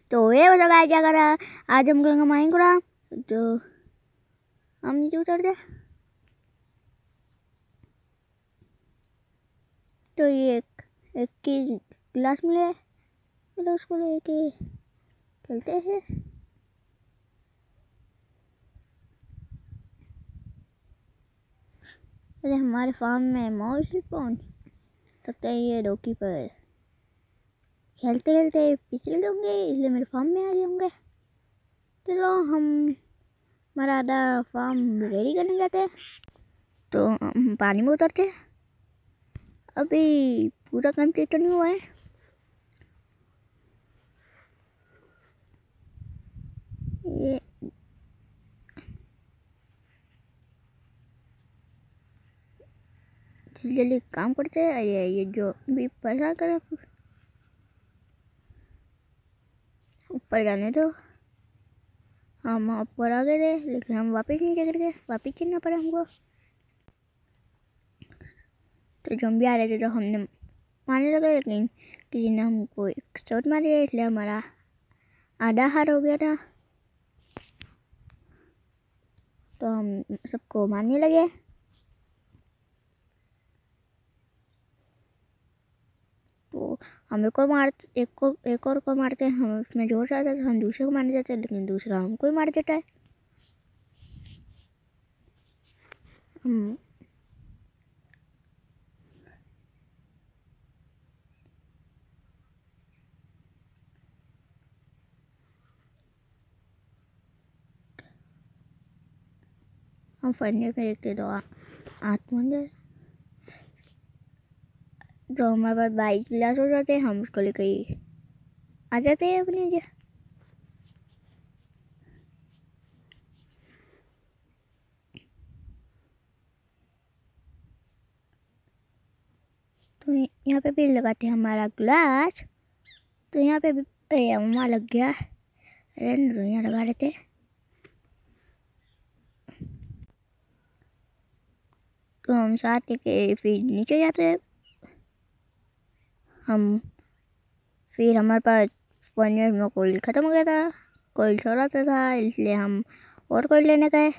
तो ये वाला गाय क्या कर रहा है, आज हम करेंगे माइनक्राफ्ट। तो हम नीचे उतर जाए। तो ये एक की गिलास मिले, चलो उसको लेके चलते हैं। अरे हमारे फार्म में माउस स्पॉन लगता है, ये डोकी पर खेलते खेलते पिछले होंगे, इसलिए मेरे फार्म में आ गए होंगे। चलो हम हमारा आधा फार्म रेडी करने जाते हैं। तो हम पानी में उतरते हैं। अभी पूरा कंप्लीट तो नहीं हुआ है। ये जल्दी जल्दी काम करते हैं। ये जो भी परेशान करे, ऊपर जाने दो। हम ऊपर आ गए थे, लेकिन हम वापस नीचे गिर गए, वापस चलना पड़ा हमको। तो जो हम भी आ रहे थे तो हमने मारने लगे, लेकिन किसी ने हमको एक शॉट मारी है, इसलिए हमारा आधा हार हो गया था। तो हम सबको मारने लगे। तो हम एक और को मारते हैं। हम उसमें जोर से आता है तो हम दूसरे को मारने जाते हैं, लेकिन दूसरा हमको ही मार देता है। हम फरने में देखते तो आत्मंजर। तो हमारे पास 22 गिलास हो जाते हैं, हम उसको लेकर आ जाते हैं अपने जगह। तो यहाँ पे भी लगाते हैं हमारा गिलास। तो यहाँ पे भी वहाँ लग गया, यहाँ लगा रहे थे। तो हम साथ लेके फिर नीचे जाते हैं। हम फिर हमारे पास 1 ईयर में कोयल ख़त्म हो गया था, कोयल छोड़ाता था, इसलिए हम और कोयल लेने गए।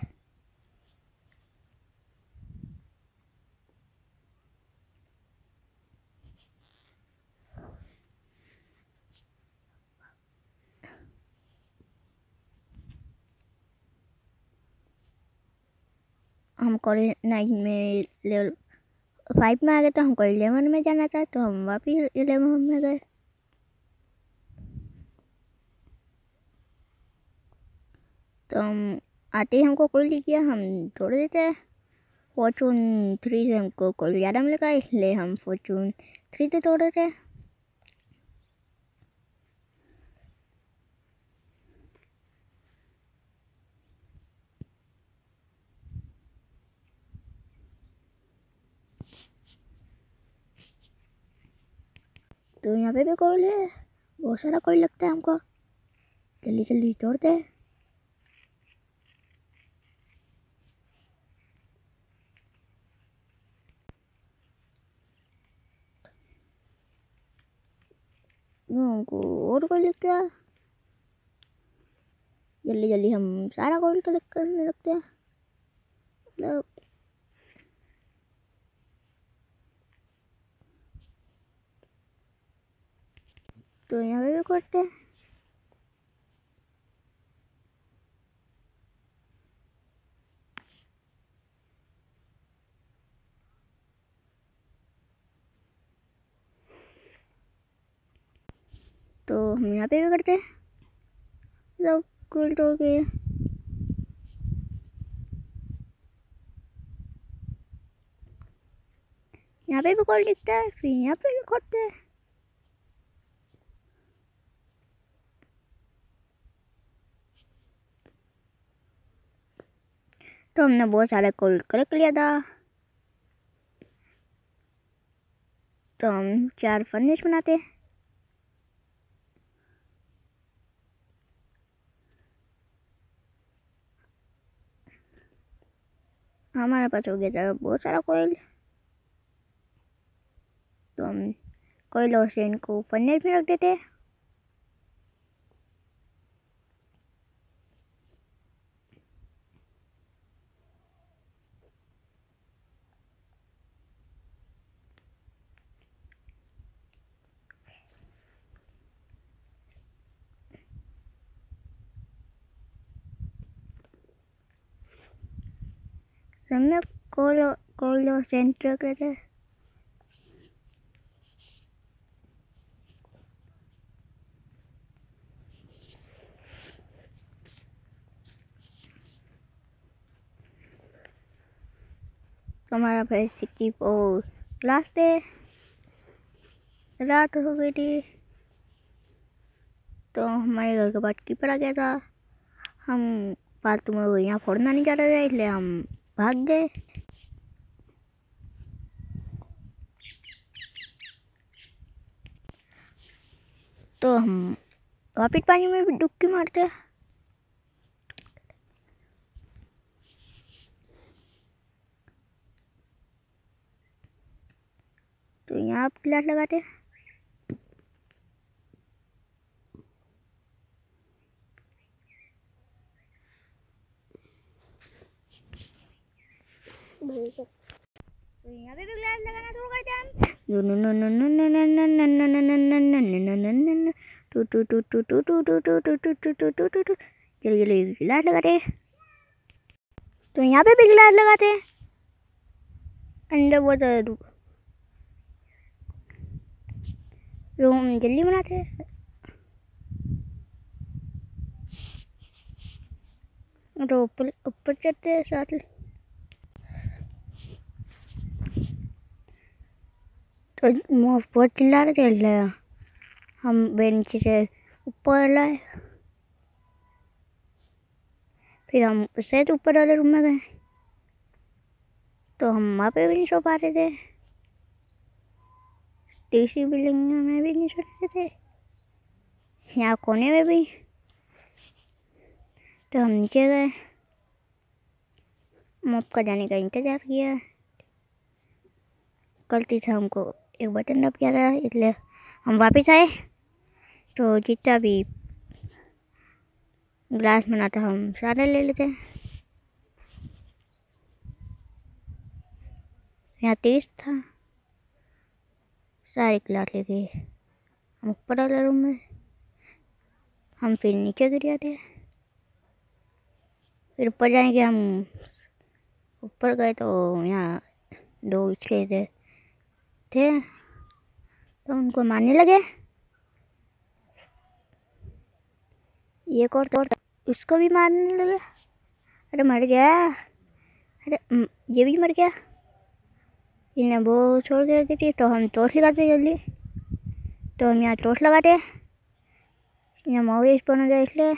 हम कोयल 9 में लेवल 5 में आ गए, तो हमको 11 में जाना था, तो हम वापिस 11 में गए। तो हम आते ही हमको कोयल दिख गया, हम छोड़ देते हैं। फॉर्चून 3 से हमको कोयल ज़्यादा मिलेगा, इसलिए हम फॉर्चून 3 से तोड़ देते हैं। तो यहाँ पे भी कोयल है, बहुत सारा कोयल लगता है हमको। जल्दी जल्दी तोड़ते हैं। हमको और कोयल लगता है। जल्दी जल्दी हम सारा कोयल कलेक्ट करने लगते हैं। मतलब तो यहाँ पे भी करते हैं। तो हम यहाँ पे भी करते हैं, मतलब कोयल तोड़ के। यहाँ पे भी कोयल दिखता है, फिर यहाँ पे भी करते हैं। तो हमने बहुत सारे कोयल कलेक्ट लिया था। तो हम 4 फर्नेस बनाते हैं। हमारे पास हो गया था बहुत सारा कोयल। तो हम कोयलों से इनको फर्नेस में रख देते हैं। हमने कॉल सेंटर करते हैं। तो हमारा फिर 64 लास्ट है, रात हो गई थी। तो हमारे घर के पास कीपर आ गया था। हम फालतू में यहाँ फोड़ना नहीं चाहते थे, इसलिए हम भाग गए। तो हम वापिस पानी में भी डुबकी मारते। तो यहाँ आप गिलास लगाते। तो यहाँ पे भी गिलास लगाना शुरू करते हैं जल्दी गिलास लगाते। तो यहाँ पे भी गिलास लगाते अंडर वाटर रूम जल्दी बनाते। तो ऊपर चढ़ते साथ। तो बहुत चिल्ला रहे थे, हम बेंच से ऊपर लाए। फिर हम उससे ऊपर वाले रूम में गए। तो हम वहाँ पे भी नहीं सो पा रहे थे, तीसरी बिल्डिंग में भी नहीं सो रहे थे, यहाँ कोने में भी। तो हम नीचे गए, मॉप का जाने का इंतजार किया। गलती से हमको एक बटन दब गया था, इसलिए हम वापस आए। तो जितना भी ग्लास बना था हम सारे ले लेते। यहाँ 30 था, सारे गिलास लेके हम ऊपर वाले रूम में। हम फिर नीचे गिर जाते। फिर ऊपर जाने के हम ऊपर गए। तो यहाँ 2 इसके थे तो उनको मारने लगे। एक और तो उसको भी मारने लगे। अरे मर गया, अरे ये भी मर गया। इन्हें वो छोड़ के रखी थी। तो हम टॉर्च लगाते जल्दी। तो हम यहाँ टॉर्च लगाते, यहाँ मूवी स्पॉन हो जाए, इसलिए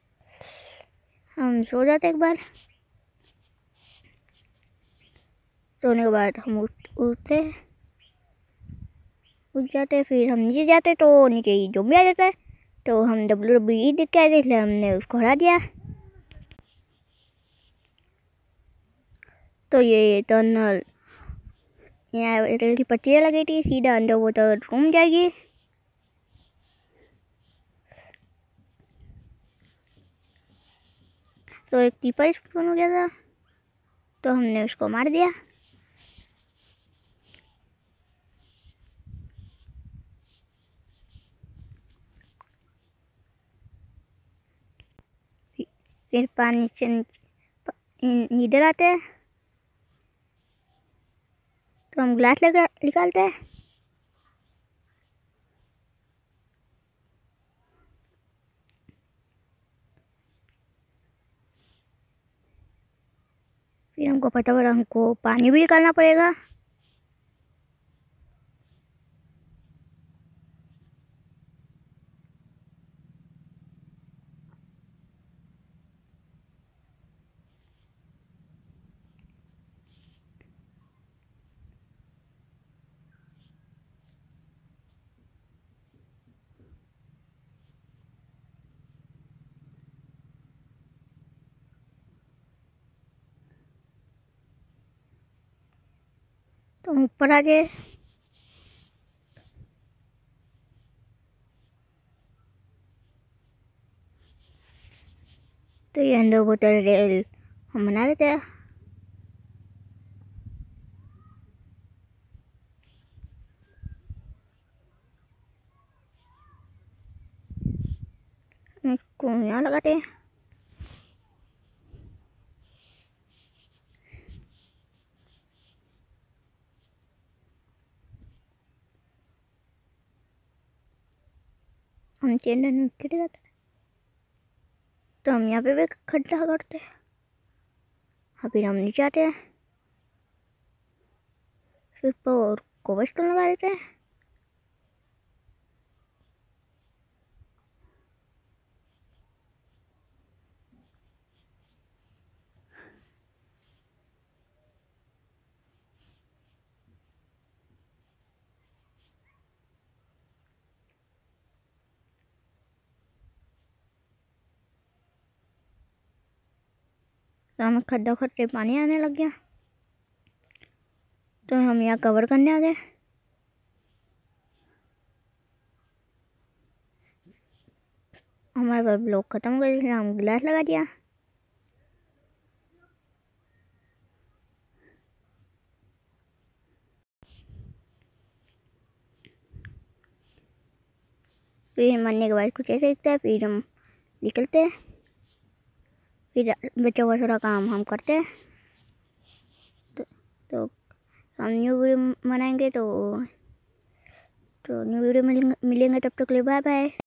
हम सो जाते एक बार। सोने के बाद हम उठ जाते। फिर हम नीचे जाते तो नीचे ही ज़ॉम्बी आ जाता है। तो हम WWE देख के आए थे, इसलिए हमने उसको हरा दिया। तो ये टनल यहाँ रेल की पट्टियाँ लगी थी, सीधा अंडर वाटर रूम जाएगी। तो एक कीपर स्पॉन हो गया था, तो हमने उसको मार दिया। फिर पानी से इधर आते हैं। तो हम ग्लास लगा निकालते हैं। फिर हमको पता पड़ा हमको पानी भी निकालना पड़ेगा। तो हम ऊपर आ गए। तो ये अंदर बोतल रेल हम बना रहे थे। इसको यहाँ लगाते हैं। हम चैनल में गिर जाते तो हम यहाँ पे भी खड्डा करते हैं। अभी हम नीचे आते हैं, फिर पर कोबलस्टोन लगा देते हैं। तो हमें खड्डा खड्डे पानी आने लग गया, तो हम यहाँ कवर करने आ गए। हमारे पास ब्लॉक खत्म हो गए, इसलिए हम गिलास लगा दिया। फिर मरने के बाद कुछ ऐसे दिखता है, फिर हम निकलते हैं। फिर बच्चों का थोड़ा काम हम करते हैं। तो हम न्यू वीडियो बनाएंगे, तो न्यू वीडियो मिलेंगे। तब तक के लिए बाय बाय।